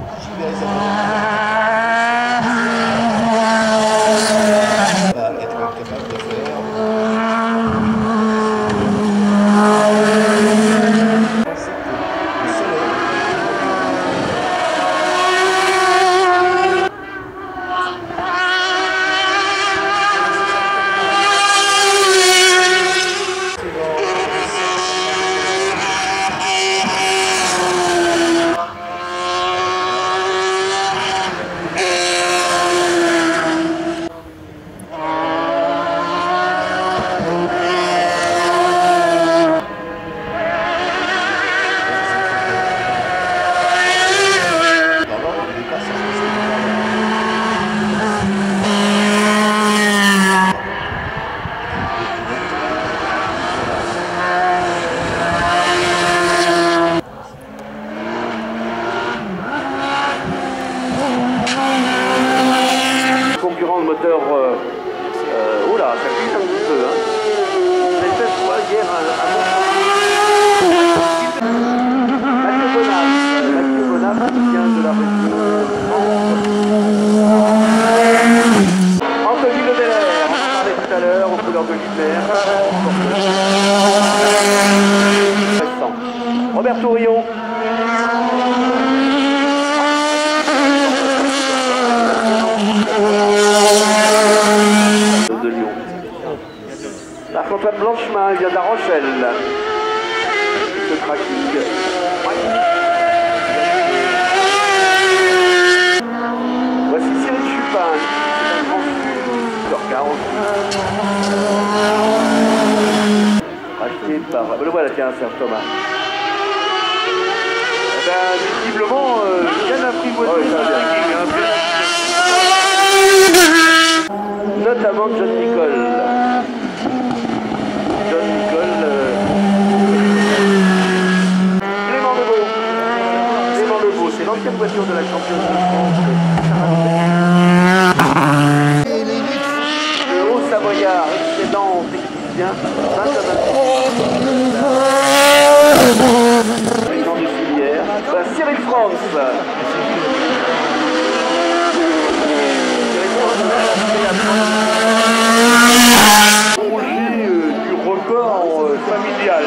Concurrent de moteur, oula, ça glisse un petit peu. Hein. J'ai fait fois hier à Mathieu Bonap, qui vient de la région de Anthony Lebeller, on en parlait tout à l'heure, aux couleurs de l'hiver. Roberto Rio. De Lyon. Marc-Antoine Blanchemin, il vient de La Rochelle. Ce tracking. Voici Cyril Chupin, c'est un grand sur 40. Acheté par... Le voilà, tiens, Serge Thomas. Eh ben, visiblement, bien apprivoisé. Notamment John Nicole. Clément Deveau, c'est l'ancienne voiture de la championne de France. Le Haut-Savoyard, excellent technicien, Benjamin président de filière. Cyril France. Projet du record familial.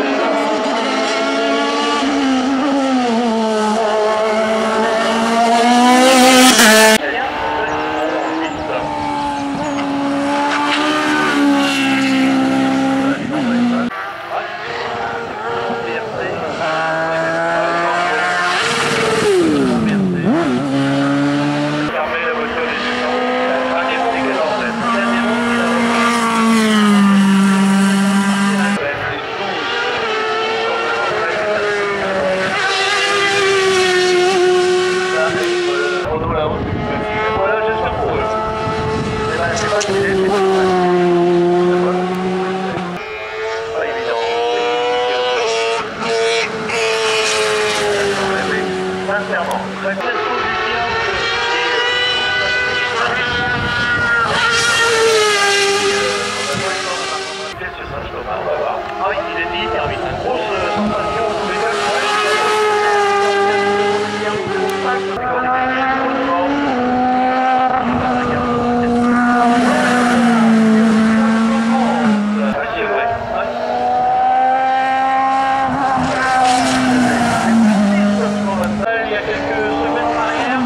Il y a quelques semaines en arrière.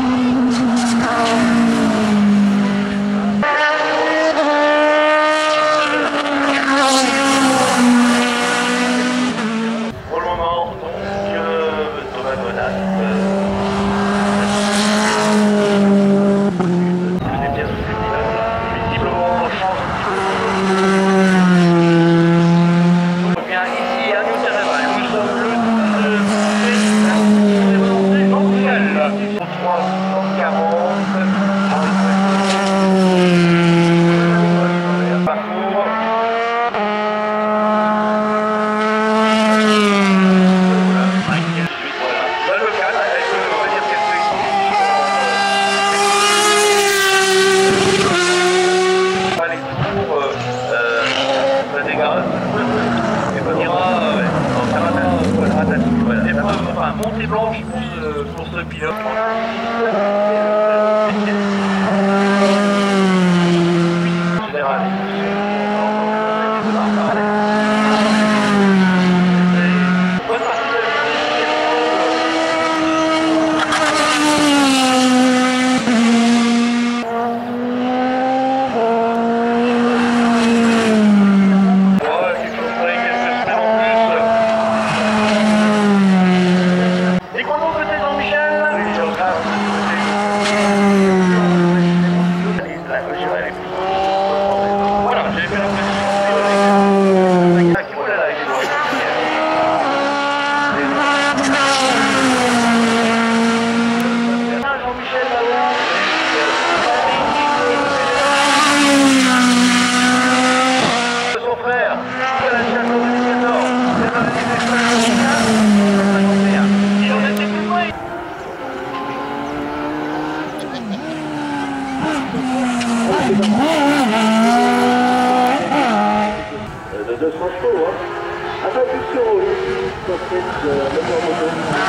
De 200 chevaux, hein. Attention au sur cette moteur moto.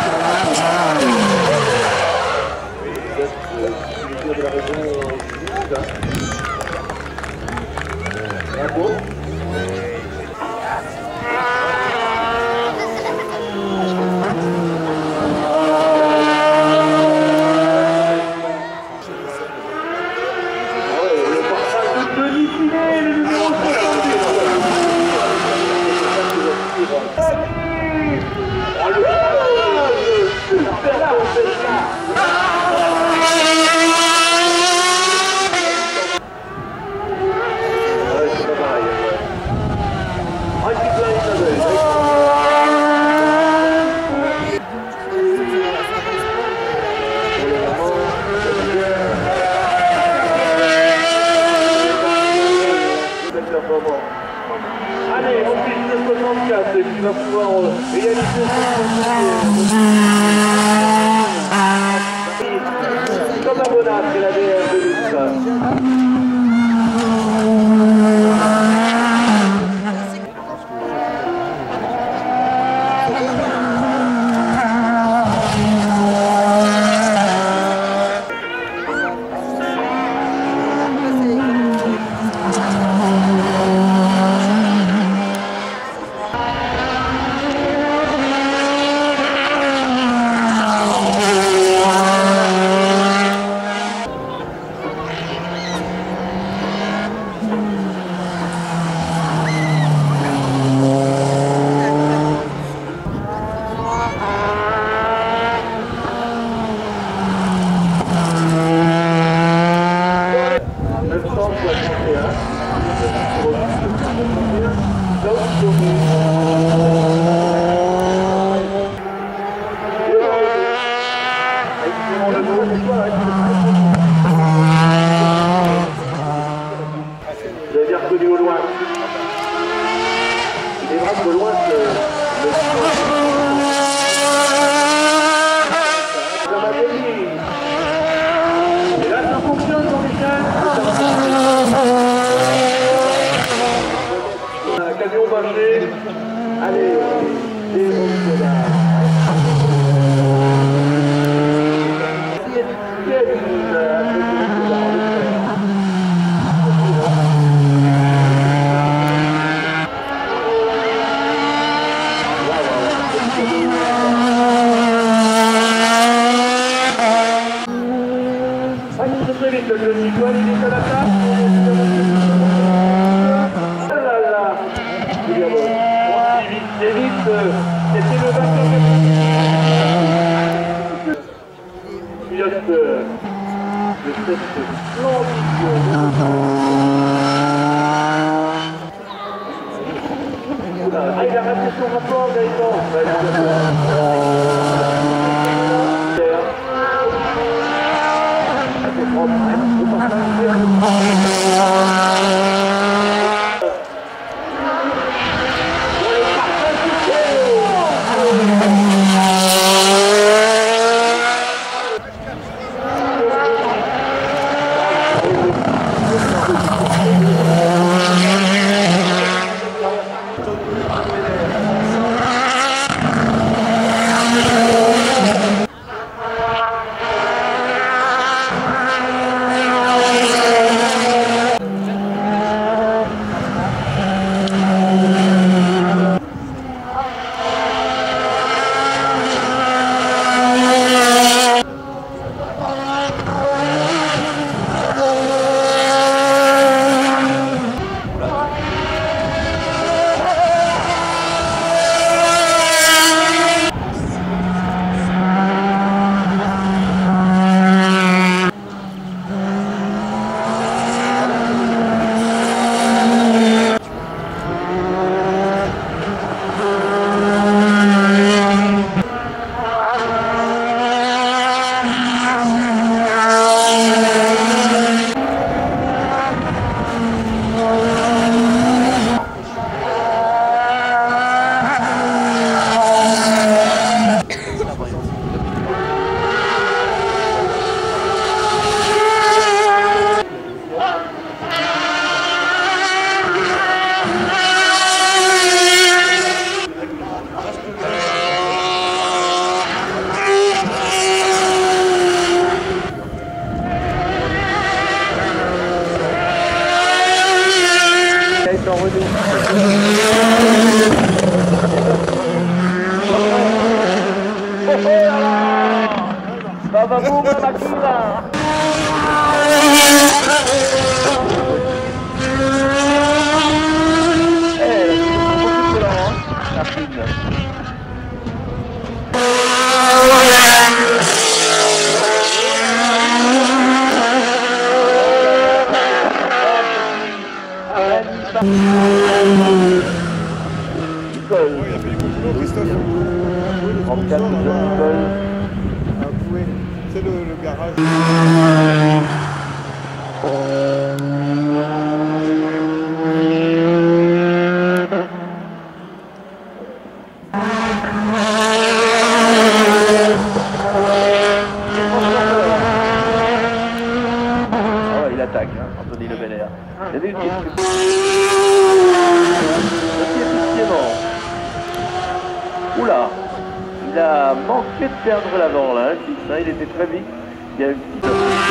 De la région bravo. Allez, on fiche le 64 et puis il va pouvoir réaliser comme un bonheur, c'est la DR de luxe. Vous avez bien reconnu au loin. Il est vraiment de loin le ça m'a gagné. Et là ça fonctionne Jean-Michel. Camion bâché. Allez, très vite, le Nicole, il est à la table. Oh là là. C'est vite, c'était le 29. Pilote de cette splendide. Ah, il a raté son rapport, Gaëtan. Bravo ma macchina! La fine. Nicole. Il a fait du bon boulot, Christophe. 34 de Nicole. C'est le garage. Il attaque, hein, Anthony Le Belair. Il y avait une question. Oula, il a manqué de perdre l'avant là, hein, il était très vite. Il y a une petite...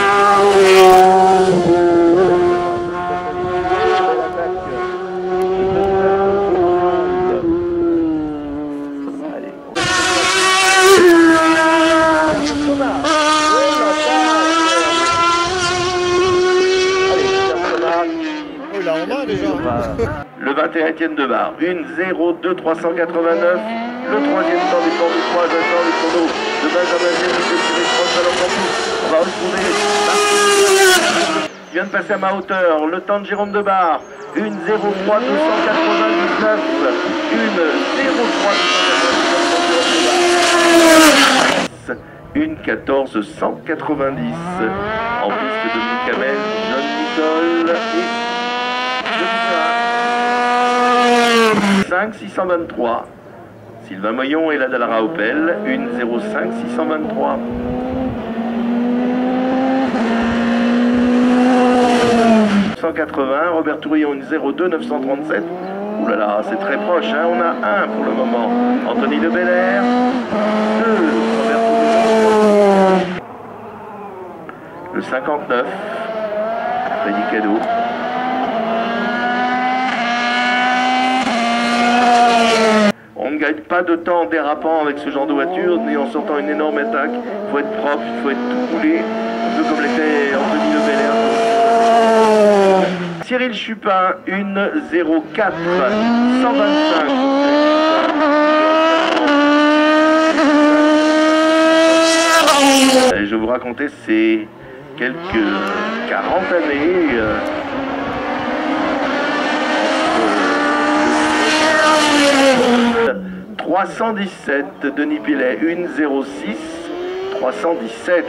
Le 21 Étienne Debar, 1:02:389. Le troisième temps des temps de 3 temps des chronos de Benjamin Zéry de Thierry Prost à l'ensemble. On va retrouver il vient de passer à ma hauteur. Le temps de Jérôme Debar, 1:03:299. 1:03:299. 1:14:190. En piste de Camel, John Nicole et 5:623. Sylvain Moyon et la Dallara Opel, 1:05:623. Robert Tourillon, 1:02:937. Ouh là là, c'est très proche, hein. On a un pour le moment. Anthony Le Belair, 2. Robert Tourillon. Le 59. Freddy Cadeau. On ne gagne pas de temps en dérapant avec ce genre de voiture, ni en sortant une énorme attaque. Il faut être propre, il faut être tout coulé, un peu comme l'était Anthony Le Belair. Cyril Chupin, 1:04:125. Et je vais vous raconter ces quelques 40 années. 317, Denis Pilet, 1:06:317.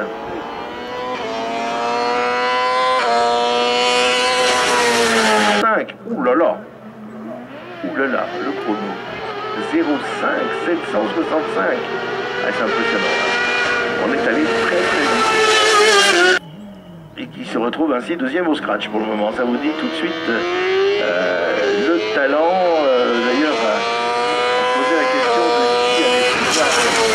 Ouh là là, le chrono. 0,5:765. Ah, c'est impressionnant. On est allé très très vite. Et qui se retrouve ainsi deuxième au scratch pour le moment. Ça vous dit tout de suite le talent. D'ailleurs, on se posait la question de qui allait pouvoir.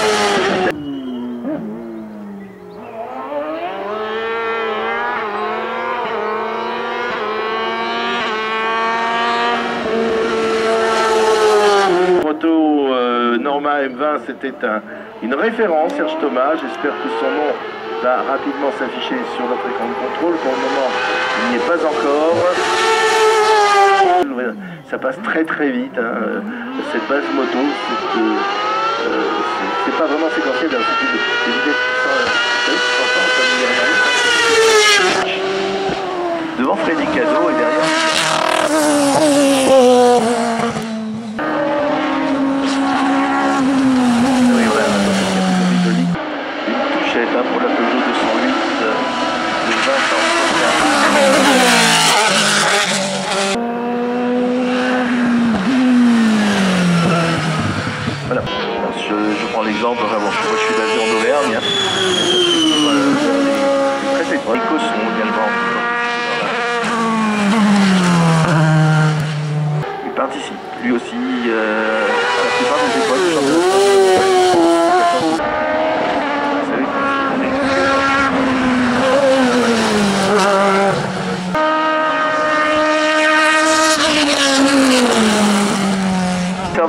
Norma M20, c'était une référence, Serge Thomas. J'espère que son nom va rapidement s'afficher sur notre écran de contrôle. Pour le moment, il n'y est pas encore. Ça passe très très vite, hein. Cette base moto, c'est pas vraiment séquentiel, hein. C'est des vitesses qui sont devant Freddy Cadeau et derrière. Pour la Peugeot 208 de 20 ans. Voilà, je prends l'exemple, enfin bon, moi je suis basé en Auvergne. Très Écosson également. Il participe lui aussi à la plupart des écoles.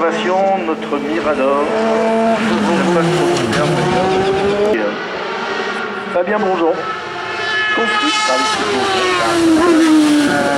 Notre Mirador, Fabien Bonjon, construite par les